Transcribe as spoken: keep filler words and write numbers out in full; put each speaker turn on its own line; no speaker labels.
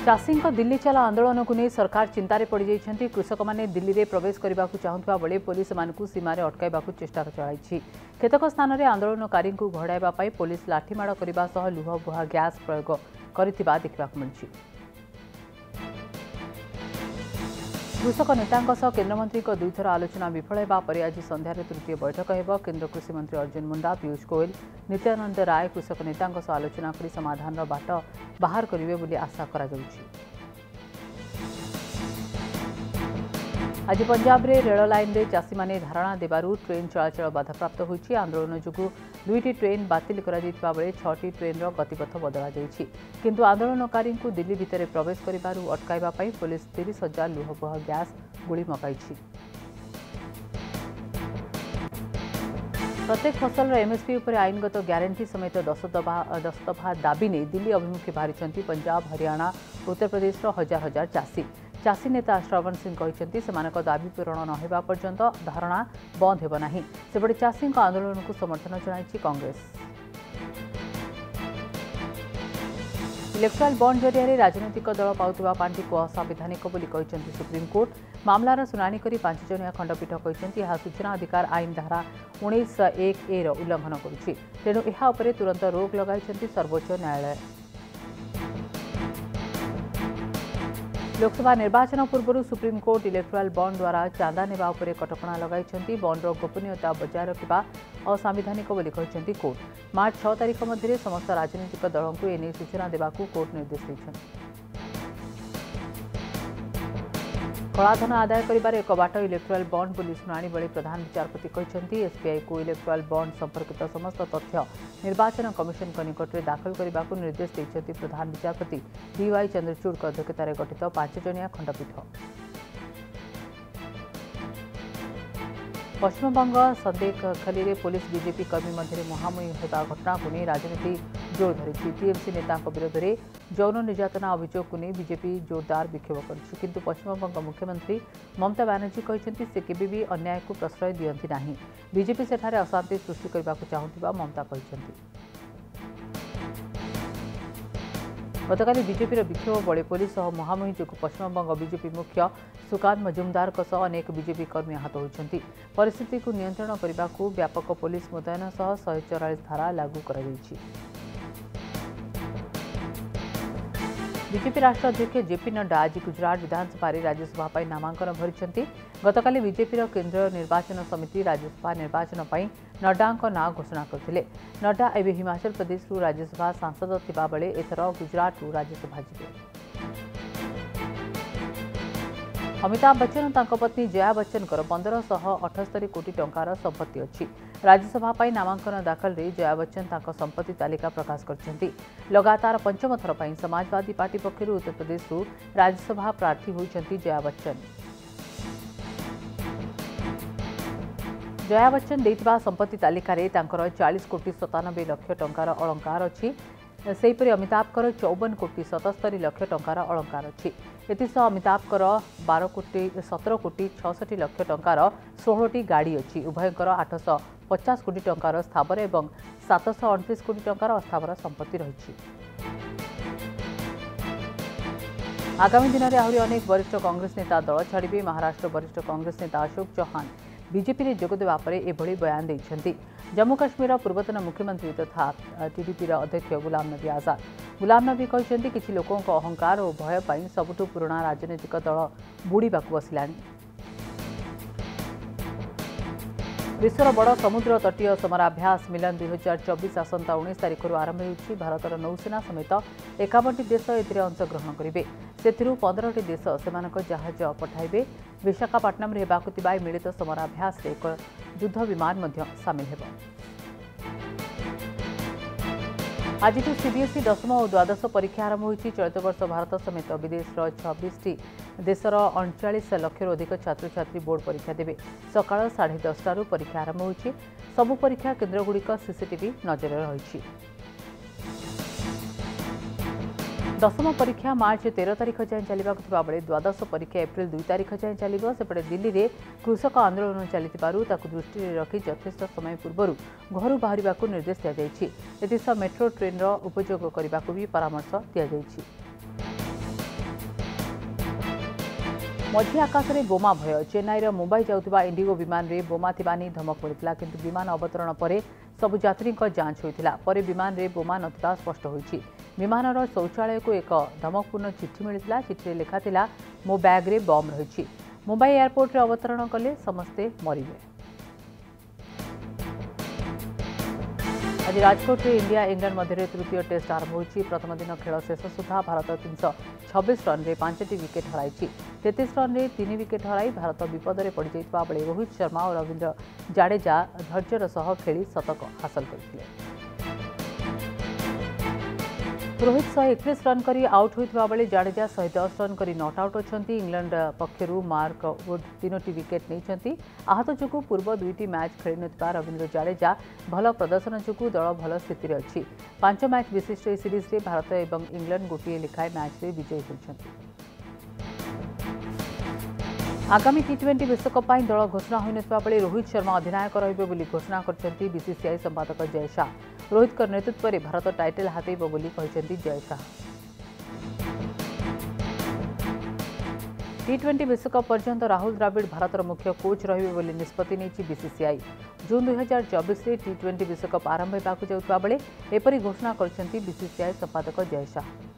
चाषी दिल्ली चला आंदोलन को नहीं सरकार चिंतार पड़ जाइछन्ति। कृषक माने दिल्ली में प्रवेश करने को चाहूवा बेले पुलिस मानू सीमार अटकाइबा चेष्टा चलाई। केतक स्थान में आंदोलनकारी घोड़ाइबा पुलिस लाठीमाड़ करने लुह बुहा गैस प्रयोग करथिबा देखिबाकु मिलछि। कृषक नेतांक सह केन्द्रमंत्री दुईथर आलोचना विफल होगा पर आज संध्यार तृतीय बैठक हो। केन्द्र कृषि मंत्री अर्जुन मुंडा, पीयूष गोयल, नित्यानंद राय कृषक नेतांक सह आलोचना कर समाधान बाट बाहर करेंगे बोली आशा करा जाउछि। आज पंजाब रे रेल लाइन रे चाषी माने धारणा देबारु ट्रेन चलाचल बाधाप्राप्त होइछि। आंदोलन जोगु दुईटी ट्रेन बातिल करा जायतिबा बेले छटी ट्रेन रो गतिपथ बदला जायछि। किंतु आंदोलनकारी को दिल्ली भितर प्रवेश करिबारु अटकाइबा पई पुलिस तीस हजार लुहबुह गैस गोली मकाइछि। प्रत्येक फसल एमएसपी उपर आईनगत ग्यारंटी समेत दस दफा दस दफा दाबी नहीं दिल्ली अभिमुखे बाहरी पंजाब, हरियाणा, उत्तर प्रदेश हजार हजार चाषी। चाषी नेता श्रवण सिंह कहते सेमानक दाबी पूरण न होगा पर्यंत धारणा बंद हेब नाही। सेपटे चाषी आंदोलन को समर्थन जणाइछि कांग्रेस। इलेक्ट्राल बॉन्ड जरिया राजनीतिक दल पाउथिबा पांठी को असंवैधानिक बोली कहते सुप्रीमकोर्ट। मामलार शुणाणी करी पांच जणिया खंडपीठ कहते यह सूचना अधिकार आईन धारा उन्नीस एक ए उल्लंघन करुछि। तेणु यह उपरे तुरंत रोक लगाइछन्ति सर्वोच्च न्यायालय। लोकसभा निर्वाचन पूर्व सुप्रीमकोर्ट इलेक्ट्राल बॉन्ड द्वारा चांदा नेबा उपरे कटकणा लगाइछन्ति। बॉन्डर गोपनीयता बजाय रखिबा असंवैधानिक बोली कहते कोर्ट। मार्च छह तारिख मध्य समस्त राजनीतिक दलों को एने सूचना देबाकू कोर्ट निर्देश दैछन्ति। कलाधन आदाय करिबार एक बाट इलेक्ट्राल बॉन्ड बोली शुणाणी बेले प्रधान विचारपति कहते एसबीआई को इलेक्ट्राल बॉन्ड संपर्कित समस्त तथ्य निर्वाचन कमिशन के निकट में दाखल करने को निर्देश देते प्रधान विचारपति डी वाई चंद्रचूड़ अध्यक्षतार गठित पांच जणिया खंडपीठ। पश्चिमबंग सन्देकखाली में पुलिस बीजेपी कर्मी मध्य मुहांमुही होता घटना को नहीं राजनीति जोर धरी। टीएमसी नेता विरोध में यौन निर्यातना अभियोग को नहीं बीजेपी जोरदार विक्षोभ कर। किंतु पश्चिमबंग मुख्यमंत्री ममता बनर्जी कहते से केबे भी अन्याय को प्रश्रय दियंती नहीं। बीजेपी सेठारे अशांति सृष्टि करने को चाहूथिबा ममता कहते। गतकाली बीजेपी विक्षोभ बड़े पुलिस और मुहांमुही जो पश्चिमबंग बीजेपी मुख्य सुकांत मजुमदार अनेक बीजेपी कर्मी आहत होती। परिस्थिति को नियंत्रण करने को व्यापक पुलिस मुतयन सह शहे चौरालीस धारा लागू कर। बीजेपी राष्ट्रीय अध्यक्ष जेपी नड्डा आज गुजरात विधानसभा राज्यसभा नामांकन भरी। गतकाली बीजेपी केंद्रीय निर्वाचन समिति राज्यसभा निर्वाचन पर नड्डा नाँ घोषणा करते। नड्डा एवं हिमाचल प्रदेश राज्यसभा सांसद थिबा बेले एथर गुजरात राज्यसभा जिबे। अमिताभ बच्चन तांको पत्नी जया बच्चन पंद्रह शह अठस्तरी कोटी टंकार संपत्ति अच्छी। राज्यसभा पर नामांकन दाखल रे जया बच्चन तांको संपत्ति तालिका प्रकाश करछन्ती। लगातार पंचम थर पर समाजवादी पार्टी पक्षर उत्तर प्रदेश राज्यसभा प्रार्थी होइछन्ती जया बच्चन। जया बच्चन देइतिबा संपत्ति तालिका रे तांकर चालीस कोटी सतानबे लक्ष टंकार अलंकार अच्छी। सेहीपरि अमिताभकर चौवन कोटी सतस्तरी लक्ष टंकार अलंकार अच्छी। एथिसह अमिताभकर बारह कोटी सतर कोटी छठी लक्ष टंकार षोहटी गाड़ी अच्छी। उभयकर आठश पचास कोटी टंकार स्थावर एवं सातश अणतीस कोटी टंकार अस्थावर संपत्ति रही। आगामी दिन में आहरी अनेक वरिष्ठ कांग्रेस नेता दल छाड़े। महाराष्ट्र वरिष्ठ कांग्रेस नेता अशोक चौहान बीजेपी में जोगदेवा पर एभली बयान देइछन्ति। जम्मू काश्मीर पूर्वतन मुख्यमंत्री तथा टीडीपी अध्यक्ष गुलाम नबी आजाद गुलाम नबी कहते किछि लोकों अहंकार और भय पर सबुठु पुराना राजनीतिक दल बुड़ीबाकु बसिलानी। विश्वर बड़ समुद्र तटीय समराभ्यास मिलन दुई हजार चौबीस आसंता उन्नीस तारिख आरंभ होगी। भारतर नौसेना समेत एकावनटी देश एथिरे अंशग्रहण करेंगे। सेथिरु पंद्रहटी देश सेमानक जहाज पठाइबे। विशाखापट्टनम रे हेबाकु थिबा मिलित समराभ्यास रे एक युद्ध विमान मध्य सामिल हेब। आज सीबीएसई दशम और द्वादश परीक्षा आरंभ होती। चलित वर्ष भारत समेत विदेश छब्बीस देशर अड़चाश लाख अधिक छात्र छात्री बोर्ड परीक्षा देवे। सकाळ साढ़े दसटारू परीक्षा आरंभ होती। सबु परीक्षा केन्द्रगुड़िक सीसीटीवी नजर रही। दशम परीक्षा मार्च तेरह तारिख जाए चलने बेले द्वादश परीक्षा एप्रिल दुई तारिख जाए चलो। सेपटे दिल्ली में कृषक आंदोलन चली दृष्टि रखी यथेष्ट समय पूर्व घर बाहर निर्देश दिया। मेट्रो ट्रेन उपयोग करने को भी परामर्श दिया। मझी आकाश में बोमा भय चेन्नईर मुंबई जाउथिबा इंडिगो विमान रे बोमा थिबा नै धमक मिलता किंतु विमान अवतरण पर सबु यात्री जांच होइतिला परे विमान रे बोमा नथिबा स्पष्ट होइछि। विमानर शौचालय को एक धमकपूर्ण चिठी मिलता चिठी लिखा थिला मो बैग रे बम रही मुंबई एयरपोर्ट रे अवतरण कले समस्ते मरिबे। आज राजकोट में इंडिया इंग्लैंड मध्य तृतीय टेस्ट आरंभ होइछि। प्रथम दिन खेल शेष सुधा भारत तीन सौ छब्बीस रन रे पांचटी विकेट हराई तैंतीस रन रे तीन विकेट हराई भारत विपद में पड़ जाइतिबा बेले रोहित शर्मा और रवींद्र जाडेजा धैर्यर सह खेली शतक हासिल करथिले। रोहित शहे एकतीस रन करी आउट होइतिबा बेले जाडेजा शहे दस रन करी नॉट आउट अछंती। इंग्लैंड पक्षरु मार्क वुड तीनोटी विकेट नैछंती। आहत जोगु पूर्व दुईटी मैच खेली नथिबा रवींद्र जाडेजा भल प्रदर्शन जोगु दल भल स्थिति अछि। पांच मैच विशिष्ट ए सीरीज रे भारत एवं इंग्लैंड गोटे लिखाए मैच रे विजयी होइछंती। आगामी टी ट्वेंटी विश्वकप पर दल घोषणा होता बेले रोहित शर्मा अधिनायक रही घोषणा करछंती बीसीसीआई संपादक जय शाह। रोहित नेतृत्व में भारत टाइटल हातेब बोली कहछंती जय शाह। टी ट्वेंटी विश्वकप पर्यंत राहुल द्राविड़ भारतर मुख्य कोच रही निष्पत्ति नहीं बीसीसीआई। जून दुई हजार चौबीस टी ट्वेंटी विश्वकप आरंभ होगा बेले एपरी घोषणा करछंती बीसीसीआई संपादक जय शाह।